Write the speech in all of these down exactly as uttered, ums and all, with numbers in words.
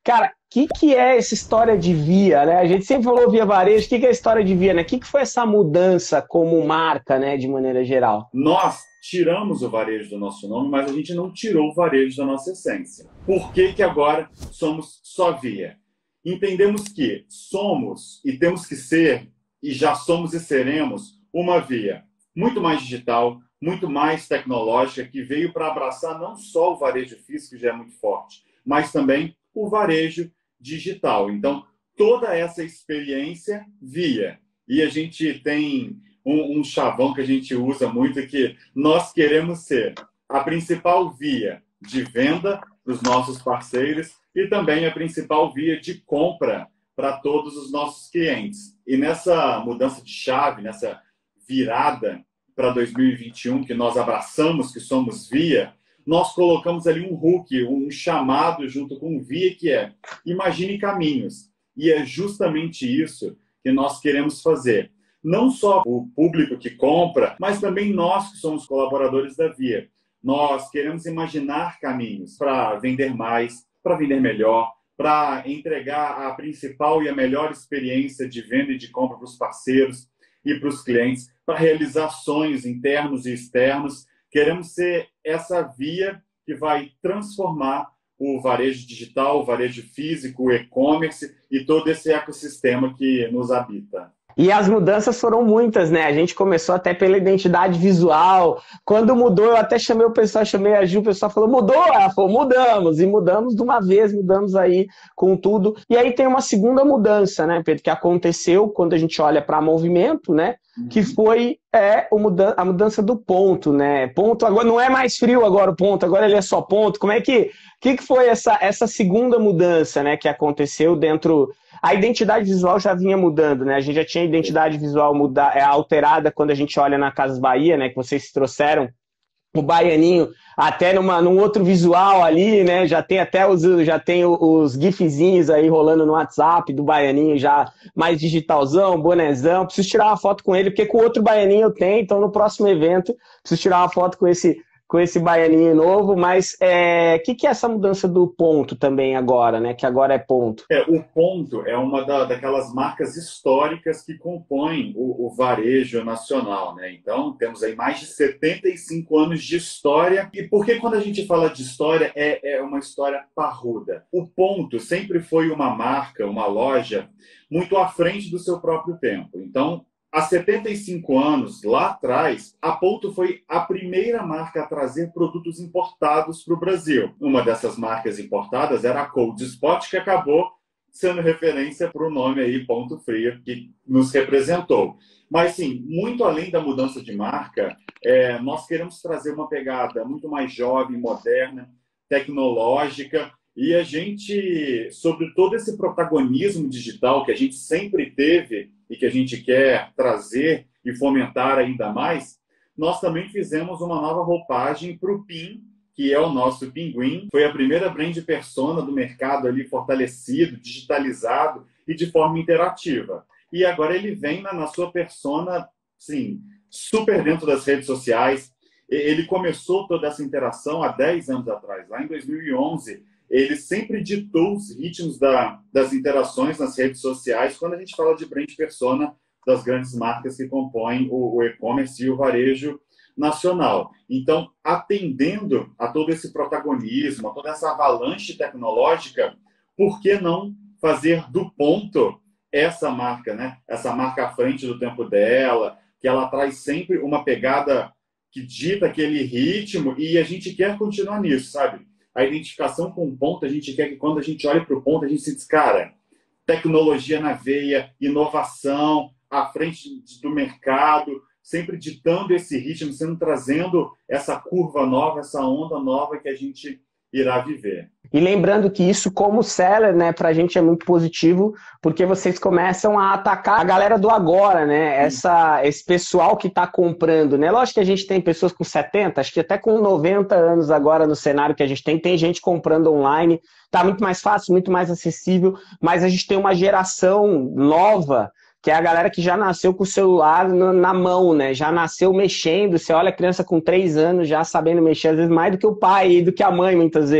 Cara, o que, que é essa história de Via, né? A gente sempre falou Via Varejo, o que, que é a história de Via, né? O que, que foi essa mudança como marca, né, de maneira geral? Nós tiramos o varejo do nosso nome, mas a gente não tirou o varejo da nossa essência. Por que que agora somos só Via? Entendemos que somos e temos que ser, e já somos e seremos, uma Via muito mais digital, muito mais tecnológica, que veio para abraçar não só o varejo físico, que já é muito forte, mas também o varejo digital. Então, toda essa experiência Via. E a gente tem um, um chavão que a gente usa muito, que nós queremos ser a principal via de venda para os nossos parceiros e também a principal via de compra para todos os nossos clientes. E nessa mudança de chave, nessa virada para dois mil e vinte e um, que nós abraçamos, que somos Via, nós colocamos ali um hook, um chamado junto com Via, que é imagine caminhos. E é justamente isso que nós queremos fazer. Não só o público que compra, mas também nós que somos colaboradores da Via. Nós queremos imaginar caminhos para vender mais, para vender melhor, para entregar a principal e a melhor experiência de venda e de compra para os parceiros e para os clientes, para realizar sonhos internos e externos. Queremos ser essa via que vai transformar o varejo digital, o varejo físico, o e-commerce e todo esse ecossistema que nos habita. E as mudanças foram muitas, né? A gente começou até pela identidade visual. Quando mudou, eu até chamei o pessoal, chamei a Ju, o pessoal falou, mudou? Ela falou, mudamos. E mudamos de uma vez, mudamos aí com tudo. E aí tem uma segunda mudança, né, Pedro, que aconteceu quando a gente olha para movimento, né? Que foi é, o mudan a mudança do ponto, né? Ponto agora não é mais frio agora o ponto, agora ele é só ponto. Como é que, que, que foi essa, essa segunda mudança, né, que aconteceu dentro... A identidade visual já vinha mudando, né? A gente já tinha a identidade visual muda, é, alterada quando a gente olha na Casas Bahia, né? Que vocês trouxeram o baianinho até numa, num outro visual ali, né? Já tem até os, já tem os gifzinhos aí rolando no WhatsApp do baianinho já mais digitalzão, bonezão. Preciso tirar uma foto com ele, porque com o outro baianinho eu tenho, então no próximo evento preciso tirar uma foto com esse com esse baianinho novo, mas o é, que, que é essa mudança do ponto também agora, né? Que agora é ponto. É, o ponto é uma da, daquelas marcas históricas que compõem o, o varejo nacional, né? Então, temos aí mais de setenta e cinco anos de história. E por que quando a gente fala de história, é, é uma história parruda? O ponto sempre foi uma marca, uma loja, muito à frente do seu próprio tempo. Então, há setenta e cinco anos, lá atrás, a Ponto foi a primeira marca a trazer produtos importados para o Brasil. Uma dessas marcas importadas era a Cold Spot, que acabou sendo referência para o nome aí, Ponto Frio, que nos representou. Mas, sim, muito além da mudança de marca, é, nós queremos trazer uma pegada muito mais jovem, moderna, tecnológica, e a gente, sobre todo esse protagonismo digital que a gente sempre teve e que a gente quer trazer e fomentar ainda mais, nós também fizemos uma nova roupagem para o PIN, que é o nosso Pinguim. Foi a primeira brand persona do mercado ali fortalecido, digitalizado e de forma interativa. E agora ele vem na, na sua persona, sim, super dentro das redes sociais. Ele começou toda essa interação há dez anos atrás, lá em dois mil e onze. Ele sempre ditou os ritmos da, das interações nas redes sociais quando a gente fala de brand persona das grandes marcas que compõem o, o e-commerce e o varejo nacional. Então, atendendo a todo esse protagonismo, a toda essa avalanche tecnológica, por que não fazer do ponto essa marca, né? Essa marca à frente do tempo dela, que ela traz sempre uma pegada que dita aquele ritmo e a gente quer continuar nisso, sabe? A identificação com o ponto, a gente quer que quando a gente olha para o ponto, a gente se diz, cara, tecnologia na veia, inovação, à frente do mercado, sempre ditando esse ritmo, sempre trazendo essa curva nova, essa onda nova que a gente irá viver. E lembrando que isso, como seller, né, pra gente é muito positivo, porque vocês começam a atacar a galera do agora, né? Essa, esse pessoal que tá comprando, né? Lógico que a gente tem pessoas com setenta, acho que até com noventa anos agora no cenário que a gente tem, tem gente comprando online, tá muito mais fácil, muito mais acessível, mas a gente tem uma geração nova, que é a galera que já nasceu com o celular na mão, né? Já nasceu mexendo, você olha a criança com três anos já sabendo mexer, às vezes mais do que o pai e do que a mãe, muitas vezes.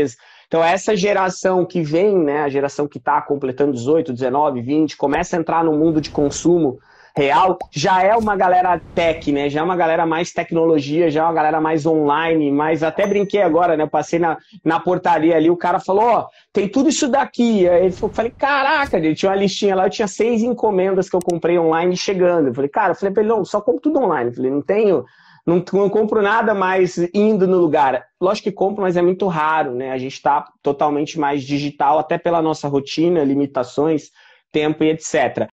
Então essa geração que vem, né, a geração que está completando dezoito, dezenove, vinte, começa a entrar no mundo de consumo real, já é uma galera tech, né? Já é uma galera mais tecnologia, já é uma galera mais online, mas até brinquei agora, né? Eu passei na, na portaria ali, o cara falou, ó, oh, tem tudo isso daqui. Aí ele falou, falei, caraca, ele tinha uma listinha lá, eu tinha seis encomendas que eu comprei online chegando. Eu falei, cara, eu falei pra ele, não, só compro tudo online. Eu falei, não tenho, não, não compro nada mais indo no lugar. Lógico que compro, mas é muito raro, né? A gente tá totalmente mais digital, até pela nossa rotina, limitações, tempo e etcétera.